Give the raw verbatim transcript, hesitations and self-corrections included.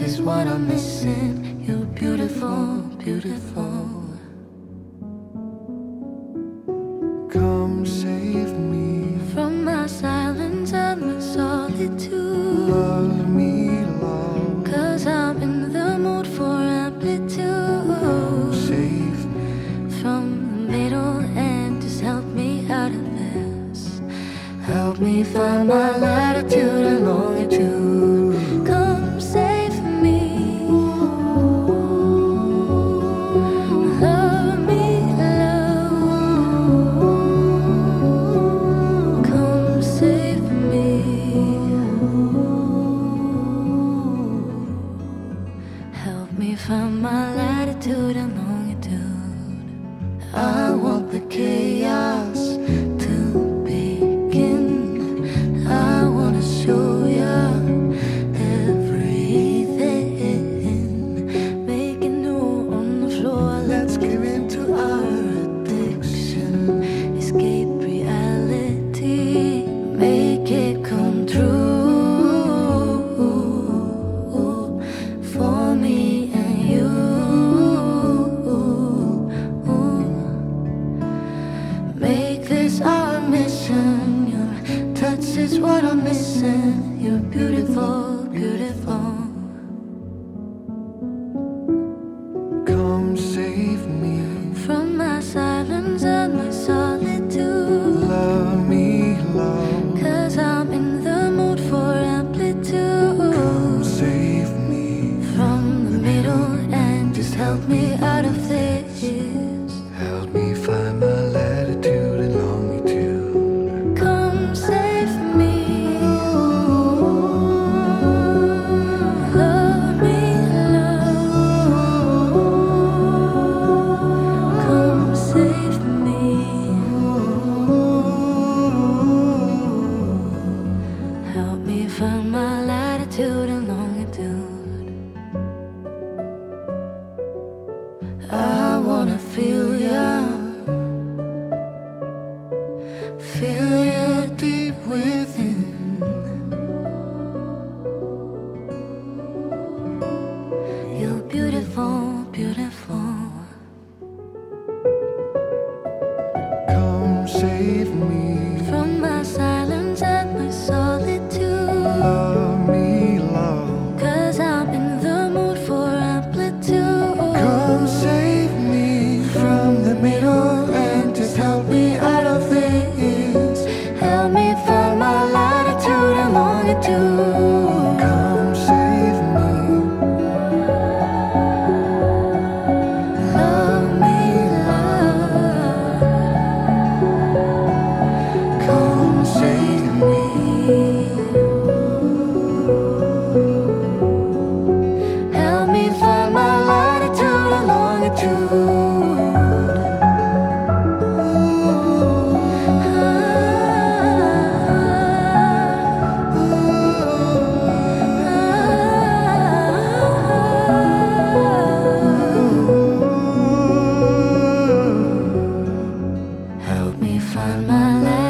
is what I'm missing. You're beautiful, beautiful. Come save me from my silence and my solitude. Love me, love. Cause I'm in the mood for amplitude. Save me from the middle and just help me out of this. Help me find my latitude and longitude. Come save me. Love me, love. Come save me. Help me find my latitude and longitude. I want the chaos to begin. I wanna show ya everything. Make it new on the floor. Let's give in to our addiction. Escape reality. Make it come true for me and you. Make this our mission. Your touch is what I'm missing. You're beautiful, beautiful. Come save me from my silence and my solitude. Love me, love. Cause I'm in the mood for amplitude. Come save me from the middle and just help me out of this. Help me find my latitude and longitude. Come save me. Love me, love. Come save me. Help me find my latitude and longitude. I wanna feel ya, feel ya deep within. You're beautiful, beautiful. Come save me from my silence and my solitude. Love me, love. Cause I'm in the mood for amplitude. Come save me from the middle and just help me out of this. Help me find my latitude and longitude. Come save me. Love me, love. Come save me. Help me find my latitude and longitude. Help me find my